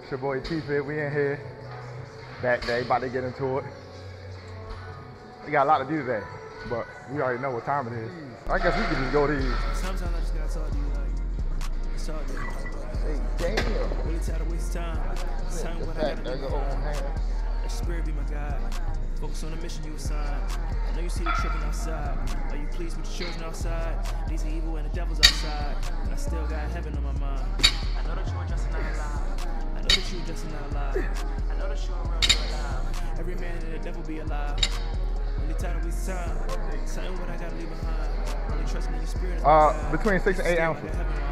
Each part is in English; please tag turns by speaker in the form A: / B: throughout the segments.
A: It's your boy TFIT. We in here. Back day, about to get into it. We got a lot to do today, but we already know what time it is. I guess we can just go to these.
B: Sometimes I just gotta talk to you like, it's all good.
A: Hey, damn.
B: Really tired of wasting time. Tell me what I gotta do. Let your spirit be my guide. Focus on the mission you assigned. I know you see the tripping outside. Are you pleased with the children outside? These are evil and the devil's outside. But I still got heaven on my mind. I know that you are just not alive. I know that you are just not alive. I know that you are real, you're alive. Every man and the devil be alive. Really tired of wasting time. Tell me what I gotta leave behind. Only trusting in your spirit.
A: Between 6 and 8 ounces.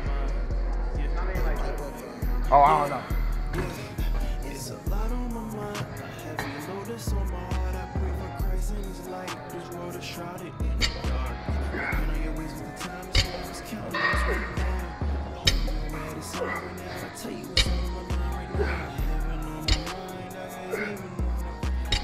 A: Oh, I don't know.
B: It's a lot on my mind. I have you noticed on my heart. I pray for Christ in his light. This world is shrouded in the dark. You know your ways of the time is when I was counting this right now. You know where it's all right now. I tell you what's on my mind right now. Heaven on my mind. I got heaven on it.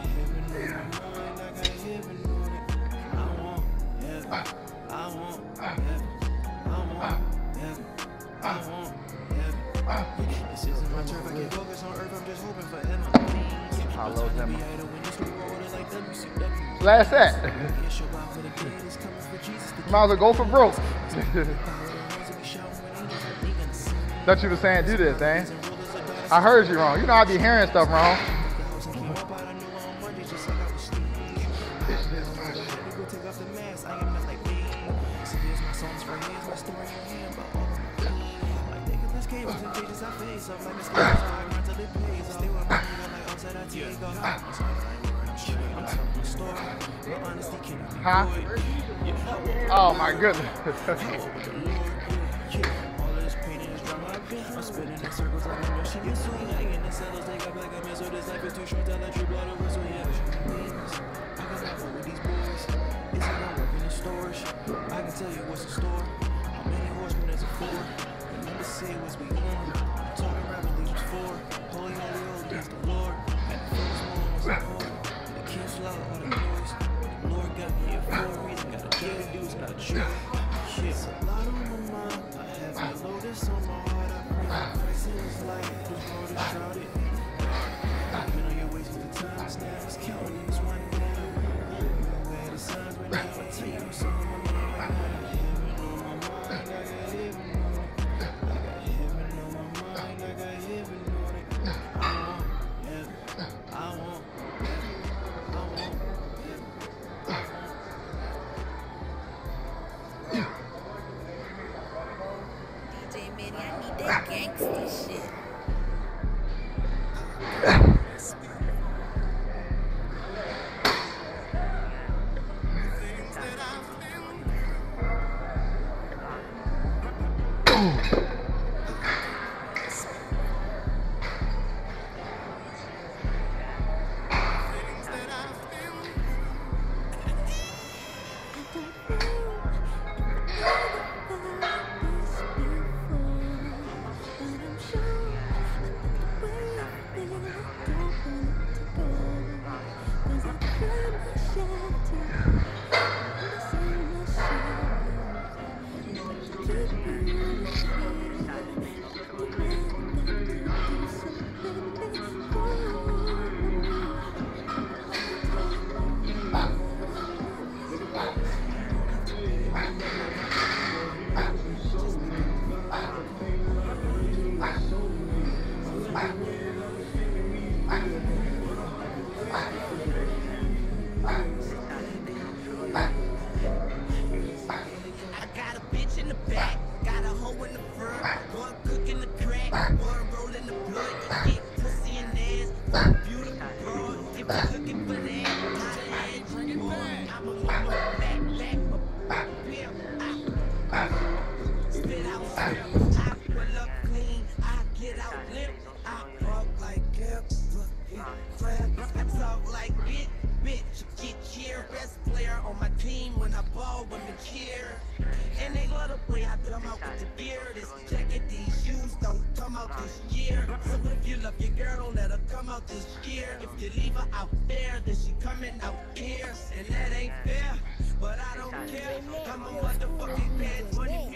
B: I got heaven on it. I want heaven. I want heaven. I want heaven. I want heaven. This isn't my turf. I can't focus on earth. I'm just hoping for heaven.
A: I love them. Last set. Might as well go for broke. Thought you were saying do this, man. I heard you wrong. You know I be hearing stuff wrong. Huh? Oh my goodness.
B: I can tell you what's in store. How many horsemen there's a four? Remember say what's we on. Talking rapidly was four. Holy against the Lord. And the first one was a home. The king's loud all the noise. The Lord got me here for a reason. Got a kid to do, it's not a trick. Shit's a lot on my mind. I have my lotus on my heart. I pray for Christ in his life. This world is shrouded. You know you're wasting the time. Now it's counting this one down. You know where the signs right now. I tell you what's on my mind.
C: Gangsta shit. If you leave her out there, then she coming out here, and that ain't fair. But I don't care. I'm a motherfucking bad bunny.